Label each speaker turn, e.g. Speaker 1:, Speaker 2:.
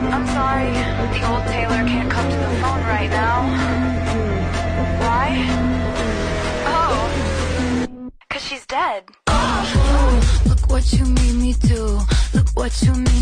Speaker 1: I'm sorry, the old Taylor can't come to the phone right now. Why? Oh, 'cause she's dead.
Speaker 2: Oh, look what you made me do. Look what you made